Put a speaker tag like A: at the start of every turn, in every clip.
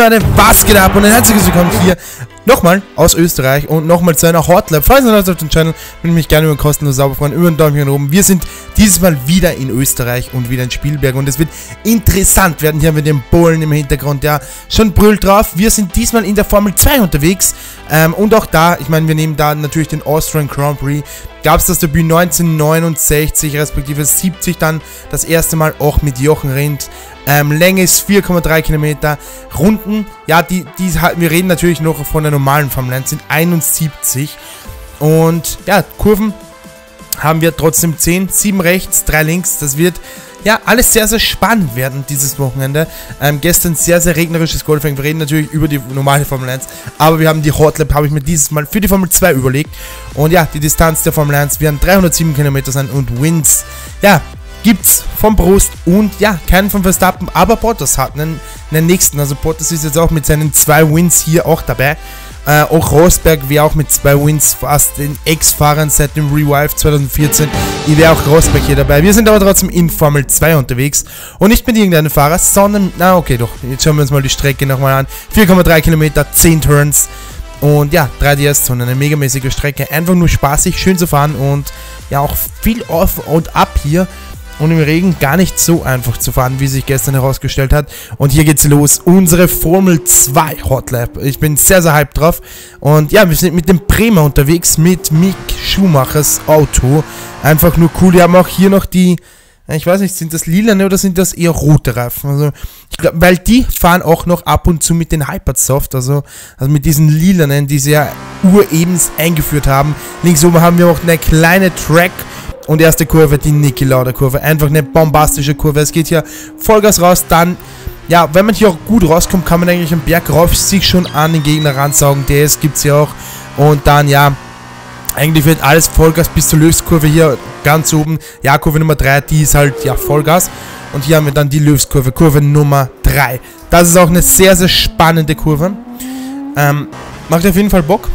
A: Leute, was geht ab und ein herzliches Willkommen hier nochmal aus Österreich und nochmal zu einer Hotlap. Falls ihr neu auf dem Channel, würde ich mich gerne über kostenlos sauber freuen, über einen Daumen nach oben. Wir sind dieses Mal wieder in Österreich und wieder in Spielberg und es wird interessant werden. Hier haben wir den Bullen im Hintergrund, ja, schon brüllt drauf. Wir sind diesmal in der Formel 2 unterwegs und auch da, ich meine, wir nehmen da natürlich den Austrian Grand Prix. Gab es das Debüt 1969, respektive 70 dann das erste Mal auch mit Jochen Rindt. Länge ist 4,3 Kilometer. Runden, ja, wir reden natürlich noch von der normalen Formel 1, sind 71. Und ja, Kurven haben wir trotzdem 10, 7 rechts, 3 links. Das wird ja alles sehr, sehr spannend werden dieses Wochenende. Gestern sehr, sehr regnerisches Qualifying. Wir reden natürlich über die normale Formel 1, aber wir haben die Hotlap, habe ich mir dieses Mal für die Formel 2 überlegt. Und ja, die Distanz der Formel 1 werden 307 Kilometer sein und Wins, ja, gibt's vom Prost und ja, keinen von Verstappen, aber Bottas hat einen nächsten. Also Bottas ist jetzt auch mit seinen 2 Wins hier auch dabei. Auch Rosberg wäre auch mit 2 Wins fast den Ex-Fahrern seit dem Revive 2014. Ich wäre auch Rosberg hier dabei. Wir sind aber trotzdem in Formel 2 unterwegs und nicht mit irgendeinem Fahrer, sondern, na okay doch, jetzt schauen wir uns mal die Strecke nochmal an. 4,3 Kilometer, 10 Turns. Und ja, 3 DS-Zonen, eine megamäßige Strecke. Einfach nur spaßig, schön zu fahren und ja, auch viel auf und ab hier. Und im Regen gar nicht so einfach zu fahren, wie sich gestern herausgestellt hat. Und hier geht's los, unsere Formel 2 Hotlap. Ich bin sehr, sehr hyped drauf. Und ja, wir sind mit dem Bremer unterwegs, mit Mick Schumachers Auto. Einfach nur cool. Wir haben auch hier noch die, ich weiß nicht, sind das lilane oder sind das eher rote Reifen? Also, ich glaube, weil die fahren auch noch ab und zu mit den Hypersoft, also mit diesen lilanen, die sie ja urebens eingeführt haben. Links oben haben wir auch eine kleine Track. Und erste Kurve, die Niki Lauda Kurve. Einfach eine bombastische Kurve. Es geht hier Vollgas raus. Dann, ja, wenn man hier auch gut rauskommt, kann man eigentlich am Berg rauf sich schon an den Gegner ransaugen. DS gibt es hier auch. Und dann, ja, eigentlich wird alles Vollgas bis zur Löwskurve hier ganz oben. Ja, Kurve Nummer 3, die ist halt, ja, Vollgas. Und hier haben wir dann die Löwskurve, Kurve Nummer 3. Das ist auch eine sehr, sehr spannende Kurve. Macht auf jeden Fall Bock.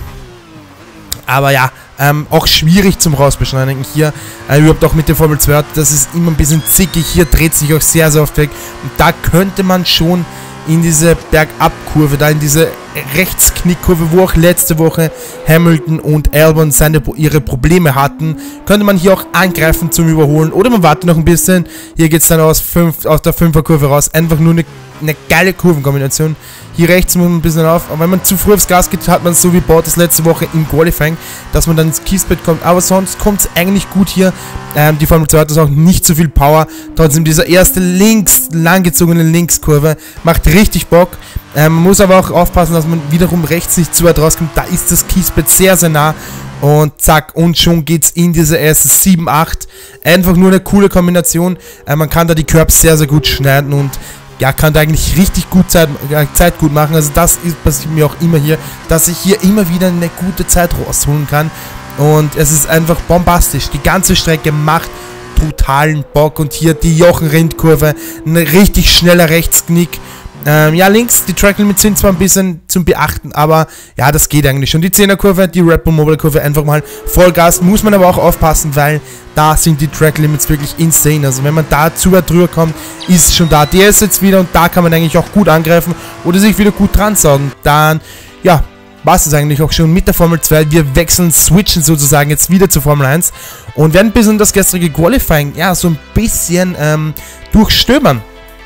A: Aber ja, auch schwierig zum Rausbeschleunigen hier. Überhaupt auch mit der Formel 2, das ist immer ein bisschen zickig. Hier dreht sich auch sehr, sehr oft weg. Und da könnte man schon in diese Bergabkurve, da in diese Rechtsknickkurve, wo auch letzte Woche Hamilton und Albon ihre Probleme hatten, könnte man hier auch angreifen zum Überholen. Oder man wartet noch ein bisschen. Hier geht es dann aus der 5er Kurve raus. Einfach nur eine geile Kurvenkombination. Hier rechts muss man ein bisschen auf, aber wenn man zu früh aufs Gas geht, hat man es so wie Bottas letzte Woche im Qualifying, dass man dann ins Kiesbett kommt, aber sonst kommt es eigentlich gut hier. Die Formel 2 hat das auch nicht so viel Power, trotzdem dieser erste langgezogene Linkskurve macht richtig Bock. Man muss aber auch aufpassen, dass man wiederum rechts nicht zu weit rauskommt, da ist das Kiesbett sehr, sehr nah. Und zack, und schon geht's in diese erste 7-8. Einfach nur eine coole Kombination. Man kann da die Curbs sehr, sehr gut schneiden und ja, kann da eigentlich richtig gut Zeit gut machen. Also das passiert mir auch immer hier, dass ich hier immer wieder eine gute Zeit rausholen kann. Und es ist einfach bombastisch. Die ganze Strecke macht brutalen Bock. Und hier die Jochen Rindt Kurve, ein richtig schneller Rechtsknick. Ja, links, die Track Limits sind zwar ein bisschen zum Beachten, aber ja, das geht eigentlich schon. Die 10er Kurve, die Red Bull Mobile Kurve, einfach mal Vollgas, muss man aber auch aufpassen, weil da sind die Track Limits wirklich insane. Also wenn man da zu weit drüber kommt, ist schon da. Der ist jetzt wieder und da kann man eigentlich auch gut angreifen oder sich wieder gut dran saugen. Dann, ja, war es eigentlich auch schon mit der Formel 2. Wir switchen sozusagen jetzt wieder zur Formel 1 und werden ein bisschen das gestrige Qualifying, ja, so ein bisschen durchstöbern.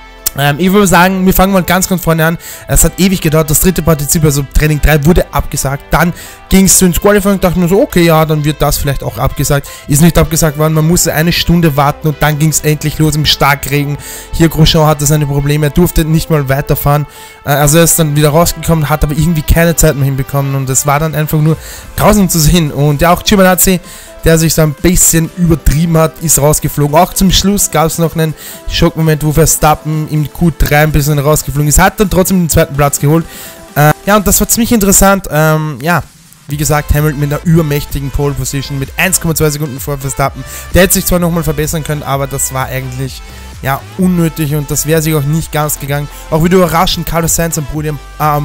A: Ich würde sagen, wir fangen mal ganz vorne an. Es hat ewig gedauert, das dritte Partizip, also Training 3 wurde abgesagt. Dann ging es ins Qualifying und dachte mir so, okay, ja, dann wird das vielleicht auch abgesagt. Ist nicht abgesagt worden, man musste eine Stunde warten und dann ging es endlich los im Starkregen. Hier Grosjean hatte seine Probleme, er durfte nicht mal weiterfahren. Also er ist dann wieder rausgekommen, hat aber irgendwie keine Zeit mehr hinbekommen und es war dann einfach nur grausam zu sehen. Und ja, auch Giovinazzi, der sich so ein bisschen übertrieben hat, ist rausgeflogen. Auch zum Schluss gab es noch einen Schockmoment, wo Verstappen im Q3 ein bisschen rausgeflogen ist. Hat dann trotzdem den zweiten Platz geholt. Ja, und das war ziemlich interessant. Ja, wie gesagt, Hamilton mit einer übermächtigen Pole Position mit 1,2 Sekunden vor Verstappen. Der hätte sich zwar nochmal verbessern können, aber das war eigentlich, ja, unnötig und das wäre sich auch nicht ganz gegangen. Auch wieder überraschend, Carlos Sainz am Podium,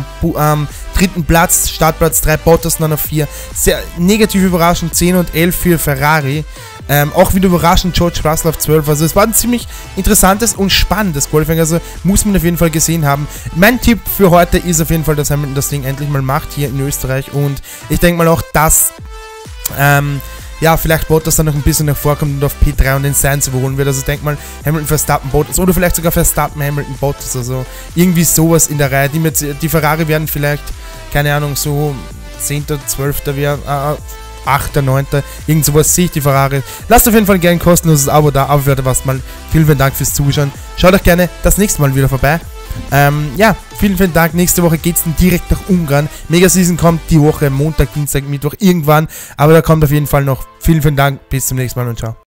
A: dritten Platz, Startplatz 3, Bottas dann auf 4. Sehr negativ überraschend, 10 und 11 für Ferrari. Auch wieder überraschend George Russell auf 12. Also es war ein ziemlich interessantes und spannendes Qualifying. Also muss man auf jeden Fall gesehen haben. Mein Tipp für heute ist auf jeden Fall, dass Hamilton das Ding endlich mal macht hier in Österreich. Und ich denke mal auch, dass ja, vielleicht Bottas dann noch ein bisschen vorkommt und auf P3 und den Sainz überholen wird. Also ich denke mal, Hamilton, Verstappen, Bottas oder vielleicht sogar Verstappen, Hamilton, Bottas. Also irgendwie sowas in der Reihe. Die Ferrari werden vielleicht, keine Ahnung, so 10., 12. werden, 8., 9. Irgend sowas sehe ich die Ferrari. Lasst auf jeden Fall gerne ein kostenloses Abo da. Aber für was mal. Vielen Dank fürs Zuschauen. Schaut euch gerne das nächste Mal wieder vorbei. Ja, vielen Dank. Nächste Woche geht es dann direkt nach Ungarn. Mega Season kommt die Woche, Montag, Dienstag, Mittwoch, irgendwann. Aber da kommt auf jeden Fall noch. Vielen Dank. Bis zum nächsten Mal und ciao.